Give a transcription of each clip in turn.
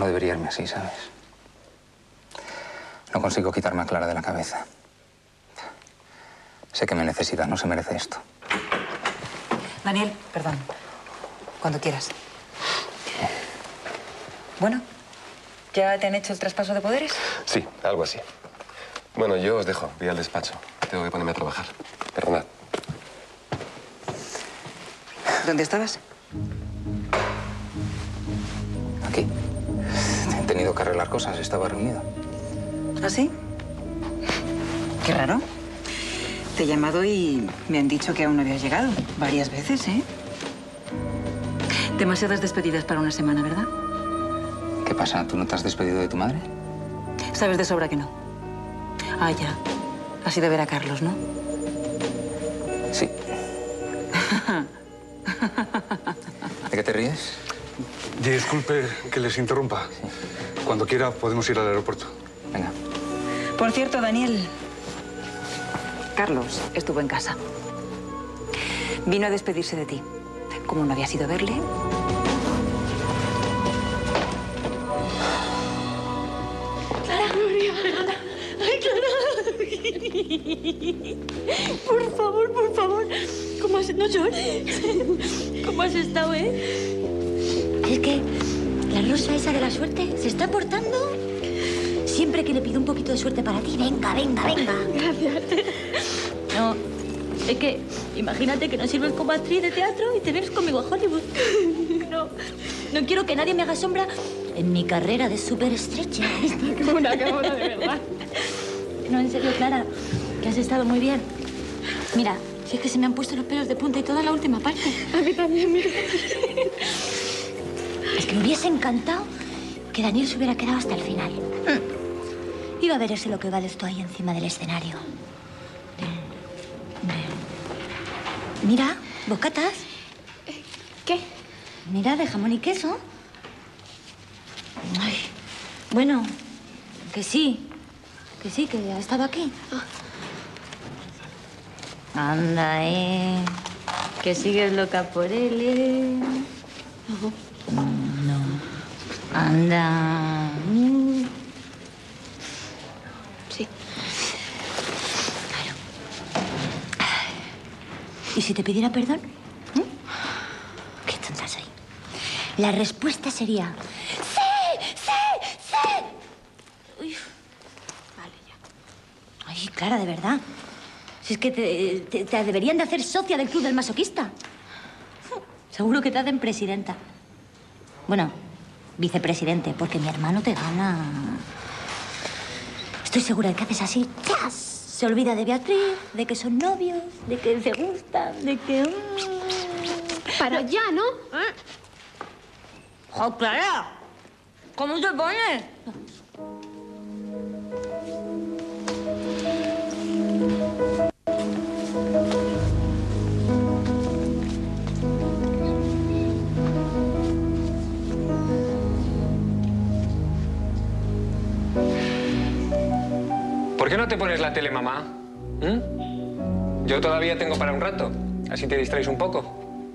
no debería irme así, ¿sabes? No consigo quitarme a Clara de la cabeza. Sé que me necesita, no se merece esto. Daniel, perdón. Cuando quieras. Bueno, ¿ya te han hecho el traspaso de poderes? Sí, algo así. Bueno, yo os dejo. Voy al despacho. Tengo que ponerme a trabajar. Perdonad. ¿Dónde estabas? Aquí. He tenido que arreglar cosas, estaba reunido. ¿Ah, sí? Qué raro. Te he llamado y me han dicho que aún no habías llegado. Varias veces, ¿eh? Demasiadas despedidas para una semana, ¿verdad? ¿Qué pasa? ¿Tú no te has despedido de tu madre? Sabes de sobra que no. Ah, ya. Has ido a ver a Carlos, ¿no? Sí. ¿De qué te ríes? Disculpe que les interrumpa. Sí. Cuando quiera podemos ir al aeropuerto. Venga. Por cierto, Daniel, Carlos estuvo en casa. Vino a despedirse de ti. Como no habías ido a verle... Clara, perdona. Ay, Clara. Por favor. ¿Cómo has... No llores. ¿Cómo has estado, Es que la rosa esa de la suerte se está portando... Siempre que le pido un poquito de suerte para ti, venga. Gracias. No, es que imagínate que no sirves como actriz de teatro y te vienes conmigo a Hollywood. No quiero que nadie me haga sombra en mi carrera de superestrella. Qué buena, de verdad. No, en serio, Clara, que has estado muy bien. Mira, si es que se me han puesto los pelos de punta y toda la última parte. A mí también, mira. Es que me hubiese encantado que Daniel se hubiera quedado hasta el final. Iba a ver ese lo que vales tú ahí encima del escenario. Mira, bocatas. ¿Qué? Mira, de jamón y queso. Ay, bueno, que sí, que ha estado aquí. Anda, que sigues loca por él, No. Anda. Sí. Claro. ¿Y si te pidiera perdón? Qué tonta soy. La respuesta sería... ¡Sí! Uy. Vale, ya. Ay, Clara, de verdad. Si es que te deberían de hacer socia del club del masoquista. Seguro que te hacen presidenta. Bueno, vicepresidente, porque mi hermano te gana. Estoy segura de que haces así, ¡chas! Se olvida de Beatriz, de que son novios, de que se gustan, de que... Para allá, ¿no? ¡Jo, Clara! ¿Cómo te pones? ¿Por qué no te pones la tele, mamá? Yo todavía tengo para un rato. Así te distraes un poco.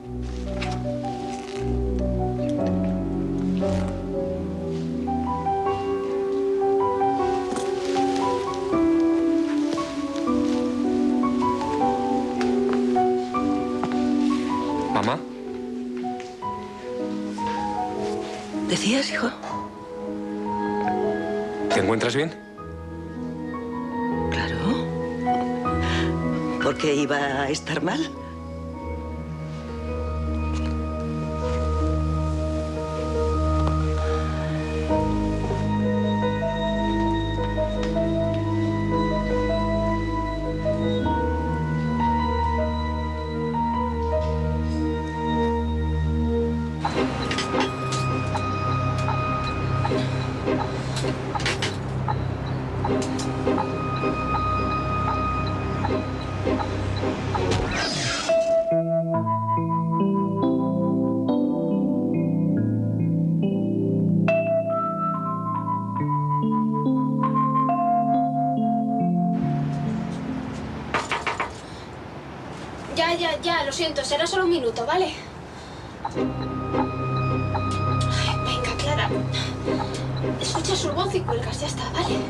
¿Mamá? ¿Decías, hijo? ¿Te encuentras bien? Claro. ¿Por qué iba a estar mal? Ya, lo siento, será solo un minuto, ¿vale? Ay, venga, Clara. Escucha su voz y cuelgas, ya está, ¿vale?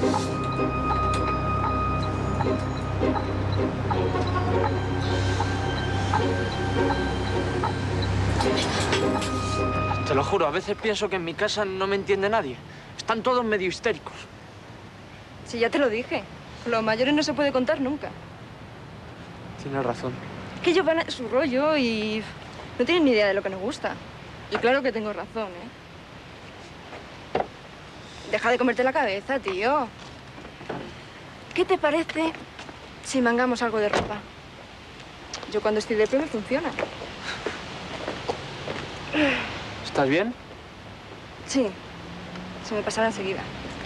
Te lo juro, a veces pienso que en mi casa no me entiende nadie. Están todos medio histéricos. Sí, ya te lo dije. Los mayores no se puede contar nunca. Tienes razón. Que ellos van a su rollo y no tienen ni idea de lo que nos gusta. Y claro que tengo razón, ¿eh? Deja de comerte la cabeza, tío. ¿Qué te parece si mangamos algo de ropa? Yo cuando estoy de prueba funciona. ¿Estás bien? Sí, se me pasará enseguida.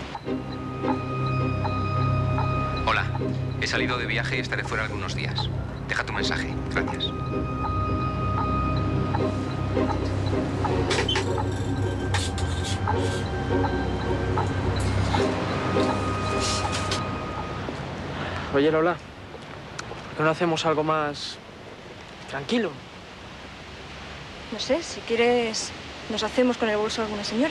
Hola, he salido de viaje y estaré fuera algunos días. Deja tu mensaje. Gracias. Oye, Lola, ¿por qué no hacemos algo más tranquilo? No sé, si quieres, nos hacemos con el bolso de alguna señora.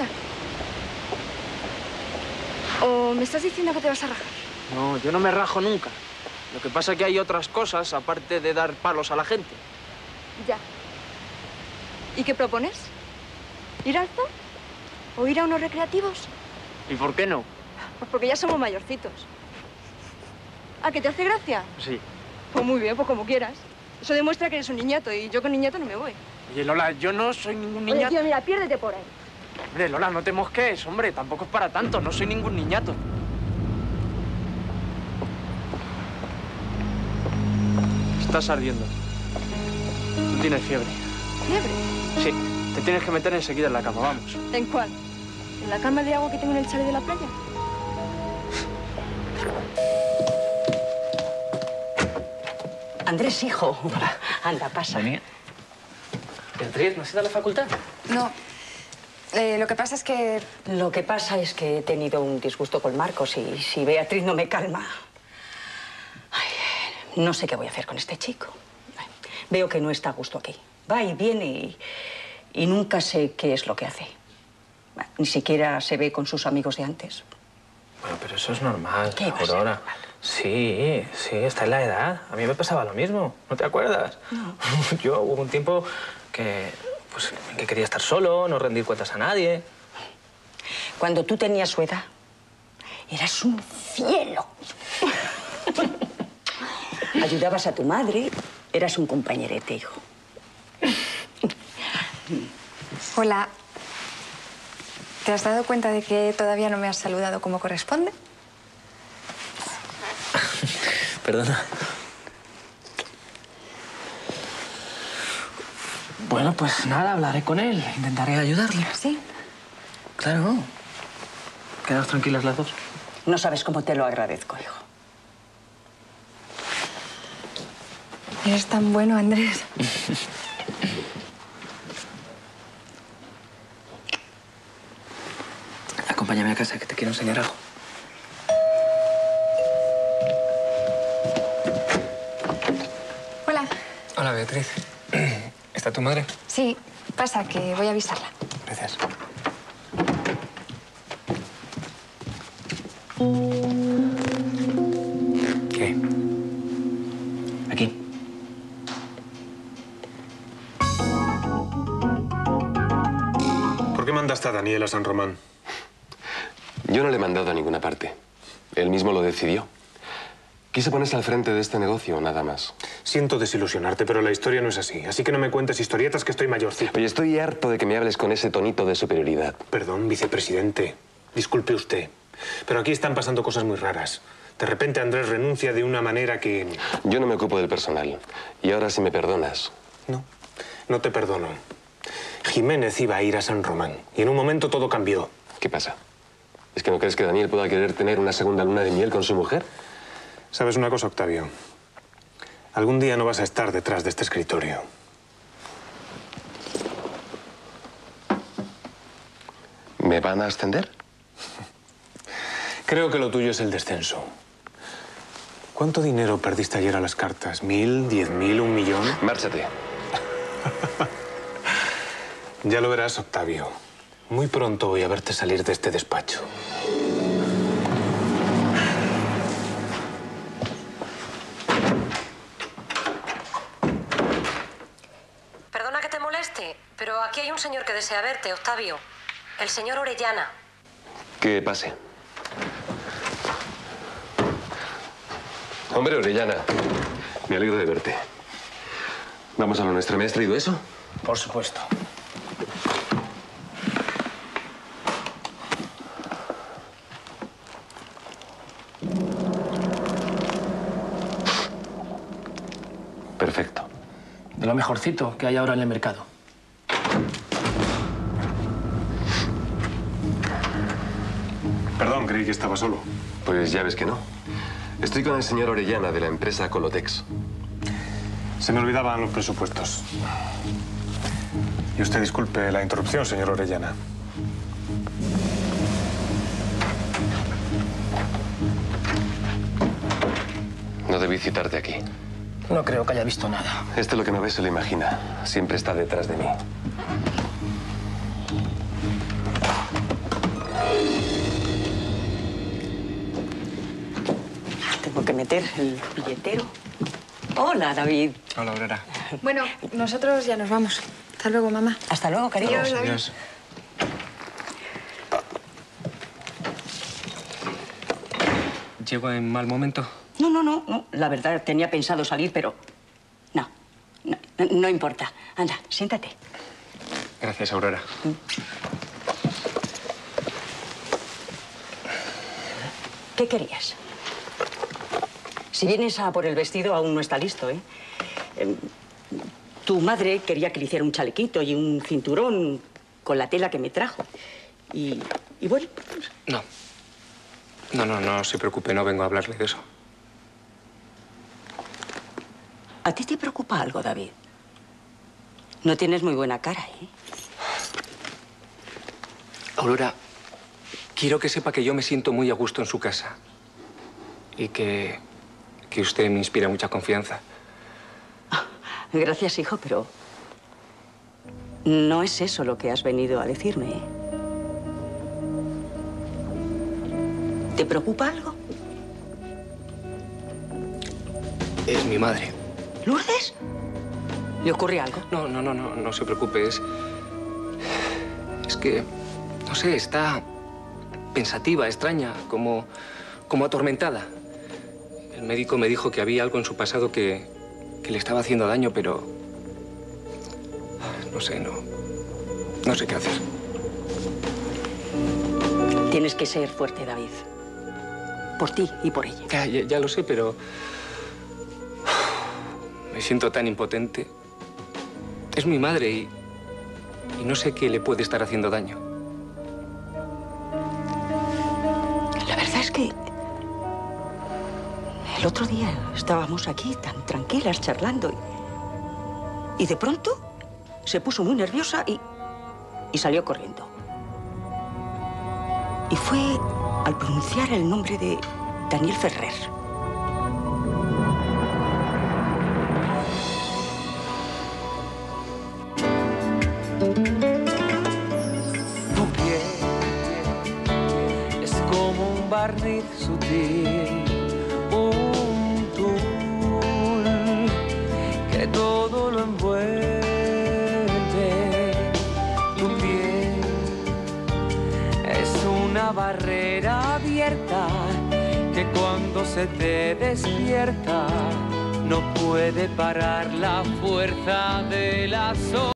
¿O me estás diciendo que te vas a rajar? No, yo no me rajo nunca. Lo que pasa es que hay otras cosas, aparte de dar palos a la gente. Ya. ¿Y qué propones? ¿Ir al zoo? ¿O ir a unos recreativos? ¿Y por qué no? Pues porque ya somos mayorcitos. ¿A qué te hace gracia? Sí. Pues muy bien, pues como quieras. Eso demuestra que eres un niñato y yo con niñato no me voy. Oye, Lola, yo no soy ningún Oye, niñato. tío, mira, piérdete por ahí. Hombre, Lola, no te mosques, hombre. Tampoco es para tanto. No soy ningún niñato. Estás ardiendo. Tú tienes fiebre. ¿Fiebre? Sí. Te tienes que meter enseguida en la cama, vamos. ¿En cuál? ¿En la cama de agua que tengo en el chalet de la playa? Andrés, hijo. Anda, pasa. Beatriz, ¿no has ido a la facultad? No. Lo que pasa es que... Lo que pasa es que he tenido un disgusto con Marcos y si Beatriz no me calma... Ay, no sé qué voy a hacer con este chico. Veo que no está a gusto aquí. Va y viene y nunca sé qué es lo que hace. Ni siquiera se ve con sus amigos de antes. Bueno, pero eso es normal, ¿Qué va a ser Aurora. normal? Sí, está en la edad. A mí me pasaba lo mismo, ¿no te acuerdas? No. Yo hubo un tiempo que quería estar solo, no rendir cuentas a nadie. Cuando tú tenías su edad, eras un cielo. Ayudabas a tu madre, eras un compañerete, hijo. Hola. ¿Te has dado cuenta de que todavía no me has saludado como corresponde? Perdona. Bueno, pues nada, hablaré con él. Intentaré ayudarle. ¿Sí? Claro. Quedaos tranquilas las dos. No sabes cómo te lo agradezco, hijo. Eres tan bueno, Andrés. Acompáñame a casa, que te quiero enseñar algo. Hola. Hola, Beatriz. ¿Está tu madre? Sí, pasa, que voy a avisarla. Gracias. ¿Qué? Aquí. ¿Por qué mandaste a Daniel a San Román? Yo no le he mandado a ninguna parte. Él mismo lo decidió. Quise ponerse al frente de este negocio, nada más. Siento desilusionarte, pero la historia no es así. Así que no me cuentes historietas, que estoy mayorcito. Oye, estoy harto de que me hables con ese tonito de superioridad. Perdón, vicepresidente. Disculpe usted. Pero aquí están pasando cosas muy raras. De repente Andrés renuncia de una manera que... Yo no me ocupo del personal. Y ahora, si me perdonas... No, no te perdono. Jiménez iba a ir a San Román. Y en un momento todo cambió. ¿Qué pasa? ¿Es que no crees que Daniel pueda querer tener una segunda luna de miel con su mujer? ¿Sabes una cosa, Octavio? Algún día no vas a estar detrás de este escritorio. ¿Me van a ascender? Creo que lo tuyo es el descenso. ¿Cuánto dinero perdiste ayer a las cartas? ¿1.000, 10.000, 1 millón? Márchate. Ya lo verás, Octavio. Muy pronto voy a verte salir de este despacho. Perdona que te moleste, pero aquí hay un señor que desea verte, Octavio. El señor Orellana. Que pase. Hombre, Orellana, me alegro de verte. Vamos a lo nuestro. ¿Me has traído eso? Por supuesto. Perfecto. De lo mejorcito que hay ahora en el mercado. Perdón, creí que estaba solo. Pues ya ves que no. Estoy con el señor Orellana de la empresa Colotex. Se me olvidaban los presupuestos. Y usted disculpe la interrupción, señor Orellana. No debí citarte aquí. No creo que haya visto nada. Lo que no ve se lo imagina. Siempre está detrás de mí. Tengo que meter el billetero. Hola, David. Hola, Aurora. Bueno, nosotros ya nos vamos. Hasta luego, mamá. Hasta luego, cariño. Adiós, David. Adiós. ¿Llego en mal momento? No. La verdad, tenía pensado salir, pero... No importa. Anda, siéntate. Gracias, Aurora. ¿Qué querías? Si vienes a por el vestido, aún no está listo, ¿eh? Tu madre quería que le hiciera un chalequito y un cinturón con la tela que me trajo. Y bueno... No se preocupe, no vengo a hablarle de eso. ¿A ti te preocupa algo, David? No tienes muy buena cara, ¿eh? Aurora, quiero que sepa que yo me siento muy a gusto en su casa. Y que usted me inspira mucha confianza. Gracias, hijo, pero... no es eso lo que has venido a decirme, ¿eh? ¿Te preocupa algo? Es mi madre. ¿Lourdes? ¿Le ocurre algo? No se preocupe. Es que, no sé, está pensativa, extraña, como atormentada. El médico me dijo que había algo en su pasado que le estaba haciendo daño, pero... no sé qué hacer. Tienes que ser fuerte, David. Por ti y por ella. Ya lo sé, pero... me siento tan impotente. Es mi madre y no sé qué le puede estar haciendo daño. La verdad es que... el otro día estábamos aquí tan tranquilas charlando y de pronto se puso muy nerviosa y salió corriendo. Y fue al pronunciar el nombre de Daniel Ferrer. Tu piel es como un barniz sutil, un tul que todo lo envuelve. Tu piel es una barrera abierta que cuando se te despierta no puede parar la fuerza de la soledad.